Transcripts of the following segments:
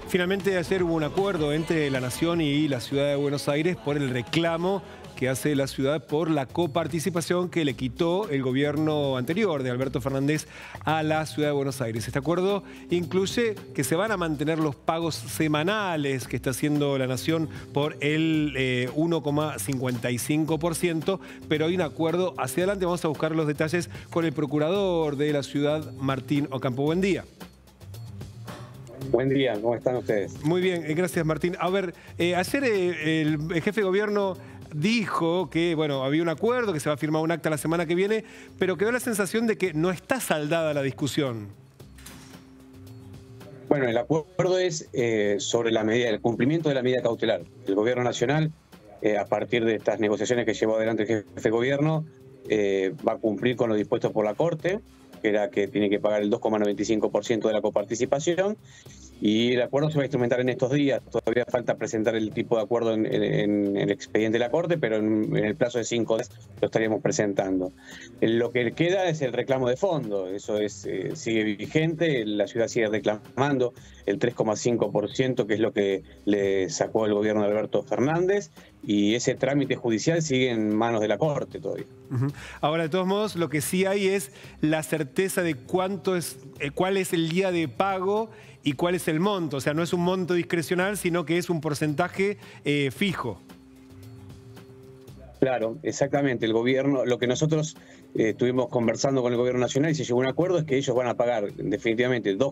Finalmente ayer hubo un acuerdo entre la Nación y la Ciudad de Buenos Aires por el reclamo que hace la ciudad por la coparticipación que le quitó el gobierno anterior de Alberto Fernández a la Ciudad de Buenos Aires. Este acuerdo incluye que se van a mantener los pagos semanales que está haciendo la Nación por el 1,55%, pero hay un acuerdo hacia adelante. Vamos a buscar los detalles con el procurador de la ciudad, Martín Ocampo. Buen día. Buen día, ¿cómo están ustedes? Muy bien, gracias Martín. A ver, ayer el jefe de gobierno dijo que, bueno, había un acuerdo, que se va a firmar un acta la semana que viene, pero quedó la sensación de que no está saldada la discusión. Bueno, el acuerdo es sobre la medida, el cumplimiento de la medida cautelar. El gobierno nacional, a partir de estas negociaciones que llevó adelante el jefe de gobierno, va a cumplir con lo dispuesto por la Corte, que era que tiene que pagar el 2,95% de la coparticipación, y el acuerdo se va a instrumentar en estos días. Todavía falta presentar el tipo de acuerdo en el expediente de la Corte, pero en el plazo de 5 días lo estaríamos presentando. Lo que queda es el reclamo de fondo, eso es sigue vigente, la ciudad sigue reclamando el 3,5%, que es lo que le sacó el gobierno de Alberto Fernández, y ese trámite judicial sigue en manos de la Corte todavía. Ahora, de todos modos, lo que sí hay es la certeza de cuánto es, cuál es el día de pago y cuál es el monto. O sea, no es un monto discrecional, sino que es un porcentaje fijo. Claro, exactamente. El gobierno, lo que nosotros estuvimos conversando con el gobierno nacional y se llegó a un acuerdo es que ellos van a pagar definitivamente el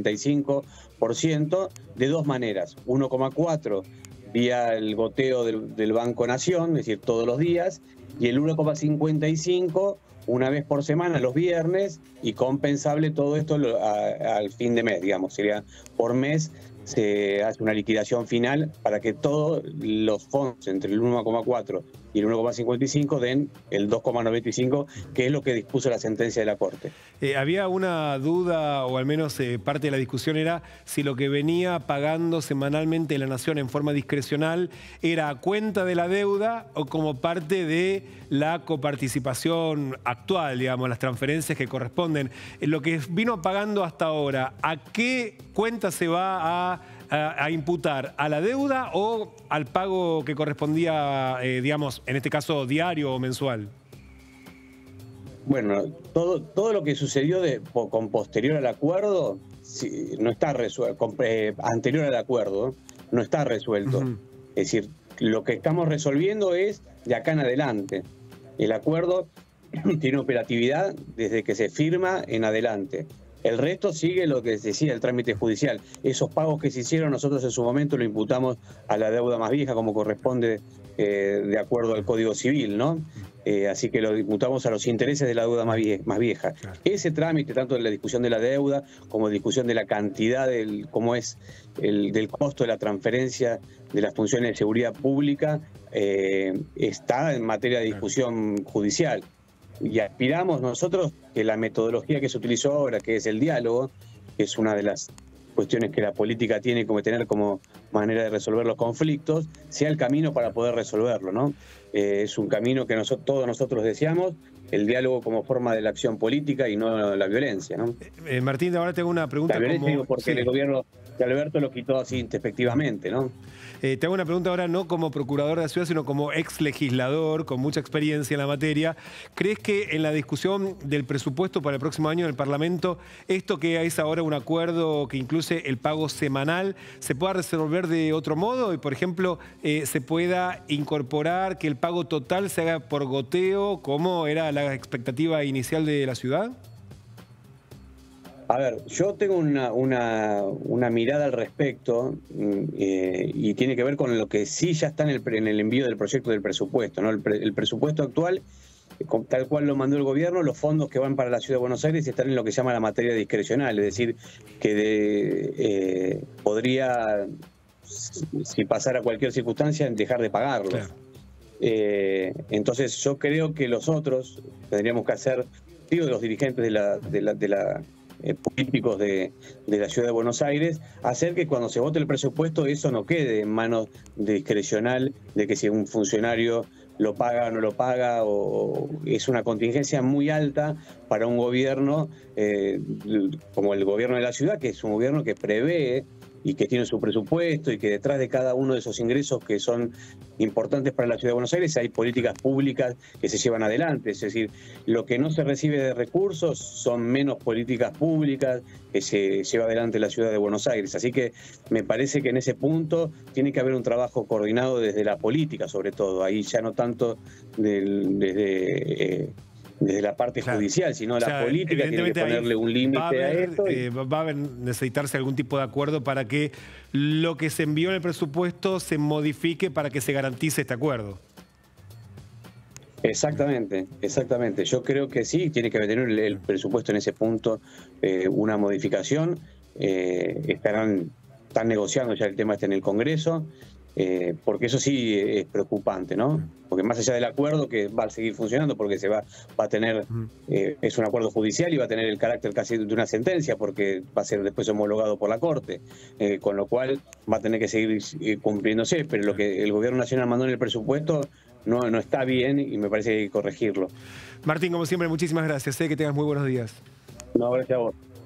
2,95% de dos maneras. 1,4% vía el goteo del Banco Nación, es decir, todos los días, y el 1,55% una vez por semana, los viernes, y compensable todo esto al fin de mes, digamos. Sería por mes se hace una liquidación final para que todos los fondos entre el 1,4 y el 1,55 den el 2,95, que es lo que dispuso la sentencia de la Corte. Había una duda, o al menos parte de la discusión era si lo que venía pagando semanalmente la Nación en forma discrecional era a cuenta de la deuda o como parte de la coparticipación actual, digamos, las transferencias que corresponden. Lo que vino pagando hasta ahora, ¿a qué cuenta se va a imputar? ¿A la deuda o al pago que correspondía, digamos, en este caso diario o mensual? Bueno, todo lo que sucedió con posterior al acuerdo no está resuelto, anterior al acuerdo no está resuelto. Es decir, lo que estamos resolviendo es de acá en adelante. El acuerdo tiene operatividad desde que se firma en adelante. El resto sigue lo que decía el trámite judicial. Esos pagos que se hicieron nosotros en su momento lo imputamos a la deuda más vieja como corresponde de acuerdo al Código Civil, ¿no? Así que lo imputamos a los intereses de la deuda más vieja. Claro. Ese trámite, tanto de la discusión de la deuda como de discusión de la cantidad, del costo de la transferencia de las funciones de seguridad pública, está en materia de discusión judicial. Y aspiramos nosotros que la metodología que se utilizó ahora, que es el diálogo, que es una de las cuestiones que la política tiene como tener como manera de resolver los conflictos, sea el camino para poder resolverlo, ¿no? Es un camino que todos nosotros deseamos, el diálogo como forma de la acción política y no la violencia, ¿no? Martín, ahora tengo una pregunta. La violencia, digo, porque el gobierno de Alberto lo quitó así introspectivamente, ¿no? Te hago una pregunta ahora no como procurador de la ciudad, sino como ex legislador con mucha experiencia en la materia. ¿Crees que en la discusión del presupuesto para el próximo año en el Parlamento, esto que es ahora un acuerdo que incluye el pago semanal, se pueda resolver de otro modo y, por ejemplo, se pueda incorporar que el pago total se haga por goteo, como era la expectativa inicial de la ciudad? A ver, yo tengo una mirada al respecto y tiene que ver con lo que sí ya está en el envío del proyecto del presupuesto, ¿no? El presupuesto actual, tal cual lo mandó el gobierno, los fondos que van para la Ciudad de Buenos Aires están en lo que se llama la materia discrecional, es decir, que podría, si pasara cualquier circunstancia, dejar de pagarlos. Claro. Entonces yo creo que los otros tendríamos que hacer, digo, de los dirigentes políticos de la Ciudad de Buenos Aires, hacer que cuando se vote el presupuesto eso no quede en manos discrecional de que si un funcionario lo paga o no lo paga, o es una contingencia muy alta para un gobierno como el gobierno de la ciudad, que es un gobierno que prevé y que tiene su presupuesto y que detrás de cada uno de esos ingresos que son importantes para la Ciudad de Buenos Aires hay políticas públicas que se llevan adelante. Es decir, lo que no se recibe de recursos son menos políticas públicas que se lleva adelante la Ciudad de Buenos Aires. Así que me parece que en ese punto tiene que haber un trabajo coordinado desde la política, sobre todo. Ahí ya no tanto desde la parte judicial, sino la política tiene que ponerle un límite a esto. Va a necesitarse algún tipo de acuerdo para que lo que se envió en el presupuesto se modifique para que se garantice este acuerdo. Exactamente, exactamente. Yo creo que sí, tiene que tener el presupuesto en ese punto una modificación. Están negociando ya el tema en el Congreso. Porque eso sí es preocupante, ¿no? Porque más allá del acuerdo que va a seguir funcionando, porque se va a tener, es un acuerdo judicial y va a tener el carácter casi de una sentencia, porque va a ser después homologado por la Corte, con lo cual va a tener que seguir cumpliéndose, pero lo que el Gobierno Nacional mandó en el presupuesto no está bien y me parece que hay que corregirlo. Martín, como siempre, muchísimas gracias. Que tengas muy buenos días. No, gracias a vos.